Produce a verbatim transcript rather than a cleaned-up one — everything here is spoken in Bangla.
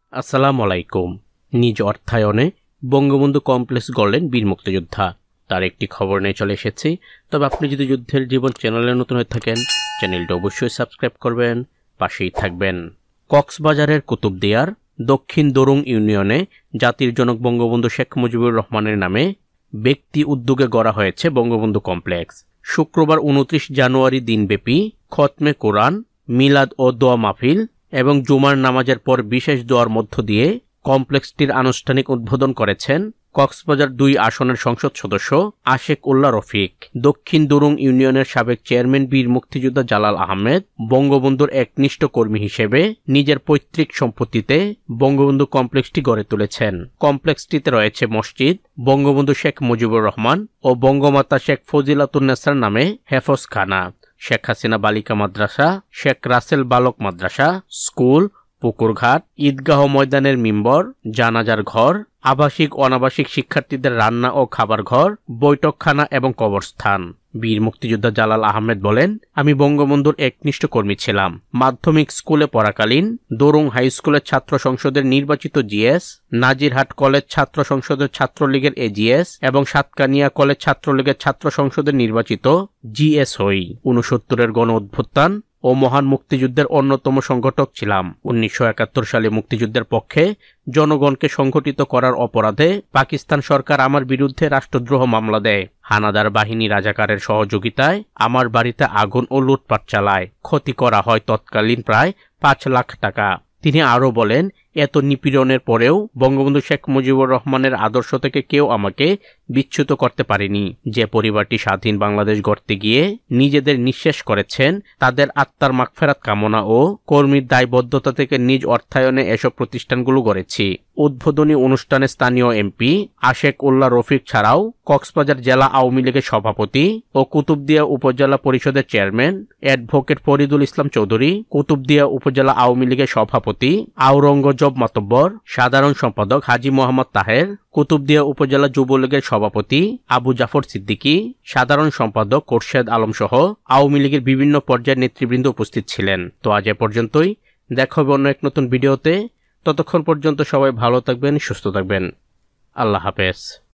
আসসালামু আলাইকুম। নিজ অর্থায়নে বঙ্গবন্ধু কমপ্লেক্স গড়লেন বীর মুক্তিযোদ্ধা। তার একটি খবর নিয়ে চলে এসেছি। তবে আপনি যদি যুদ্ধের জীবন চ্যানেলে নতুন হয়ে থাকেন, চ্যানেলটা অবশ্যই সাবস্ক্রাইব করবেন, পাশেই থাকবেন। কক্সবাজারের কুতুবদিয়ার দক্ষিণ দরুং ইউনিয়নে জাতির জনক বঙ্গবন্ধু শেখ মুজিবুর রহমানের নামে ব্যক্তি উদ্যোগে গড়া হয়েছে বঙ্গবন্ধু কমপ্লেক্স। শুক্রবার উনত্রিশ জানুয়ারি দিনব্যাপী খতমে কোরআন, মিলাদ ও দোয়া মাহফিল এবং জুমার নামাজের পর বিশেষ দোয়ার মধ্য দিয়ে কমপ্লেক্সটির আনুষ্ঠানিক উদ্বোধন করেছেন কক্সবাজার দুই আসনের সংসদ সদস্য আশেক উল্লাহ রফিক। দক্ষিণ দরুং ইউনিয়নের সাবেক চেয়ারম্যান বীর মুক্তিযোদ্ধা জালাল আহমেদ বঙ্গবন্ধুর একনিষ্ঠ কর্মী হিসেবে নিজের পৈতৃক সম্পত্তিতে বঙ্গবন্ধু কমপ্লেক্সটি গড়ে তুলেছেন। কমপ্লেক্সটিতে রয়েছে মসজিদ, বঙ্গবন্ধু শেখ মুজিবুর রহমান ও বঙ্গমাতা শেখ ফজিলাতুন্নেসার নামে হেফজখানা, শেখ হাসিনা বালিকা মাদ্রাসা, শেখ রাসেল বালক মাদ্রাসা, স্কুল, পুকুরঘাট, ঈদগাহ ময়দানের মিম্বর, জানাজার ঘর, আবাসিক অনাবাসিক শিক্ষার্থীদের রান্না ও খাবার ঘর, বৈঠকখানা এবং কবরস্থান। বীর মুক্তিযোদ্ধা জালাল আহমেদ বলেন, আমি বঙ্গবন্ধুর একনিষ্ঠ কর্মী ছিলাম। মাধ্যমিক স্কুলে পড়াকালীন দরুং হাই স্কুলের ছাত্র সংসদের নির্বাচিত জিএস, নাজিরহাট কলেজ ছাত্র সংসদের ছাত্রলীগের এজিএস এবং সাতকানিয়া কলেজ ছাত্রলীগের ছাত্র সংসদের নির্বাচিত জিএস হই। উনসত্তরের গণ অভ্যুত্থান ও মহান মুক্তিযুদ্ধের অন্যতম সংগঠক ছিলাম। উনিশশো একাত্তর সালে মুক্তিযুদ্ধের পক্ষে জনগণকে সংগঠিত করার অপরাধে পাকিস্তান সরকার আমার বিরুদ্ধে রাষ্ট্রদ্রোহ মামলা দেয়। হানাদার বাহিনী রাজাকারের সহযোগিতায় আমার বাড়িতে আগুন ও লুটপাট চালায়। ক্ষতি করা হয় তৎকালীন প্রায় পাঁচ লাখ টাকা। তিনি আরও বলেন, এত নিপীড়নের পরেও বঙ্গবন্ধু শেখ মুজিবুর রহমানের আদর্শ থেকে কেউ আমাকে বিচ্যুত করতে পারেনি। যে পরিবারটি স্বাধীন বাংলাদেশ গড়তে গিয়ে নিজেদের নিঃশেষ করেছেন, তাদের আত্মার মাগফেরাত কামনা ও কর্মীর দায়বদ্ধতা থেকে নিজ অর্থায়নে এসব প্রতিষ্ঠানগুলো গড়েছি। উদ্বোধনী অনুষ্ঠানে স্থানীয় এমপি আশেক উল্লাহ রফিক ছাড়াও কক্সবাজার জেলা আওয়ামী লীগের সভাপতি ও কুতুবদিয়া উপজেলা পরিষদের চেয়ারম্যান অ্যাডভোকেট ফরিদুল ইসলাম চৌধুরী, কুতুবদিয়া উপজেলা আওয়ামী লীগের সভাপতি আওরঙ্গজব মাতব্বর, সাধারণ সম্পাদক হাজী মোহাম্মদ তাহের, কুতুবদিয়া উপজেলা যুবলীগের সভাপতি আবু জাফর সিদ্দিকী, সাধারণ সম্পাদক খোরশেদ আলম সহ আওয়ামী লীগের বিভিন্ন পর্যায়ের নেতৃবৃন্দ উপস্থিত ছিলেন। তো আজ এ পর্যন্তই, দেখা হবে অন্য এক নতুন ভিডিওতে। ততক্ষণ পর্যন্ত সবাই ভালো থাকবেন, সুস্থ থাকবেন। আল্লাহ হাফেজ।